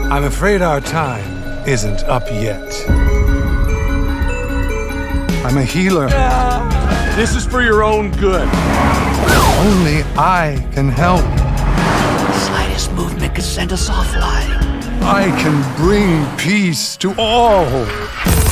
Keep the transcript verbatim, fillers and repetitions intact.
I'm afraid our time isn't up yet. I'm a healer. This is for your own good. Only I can help. The slightest movement could send us offline. I can bring peace to all.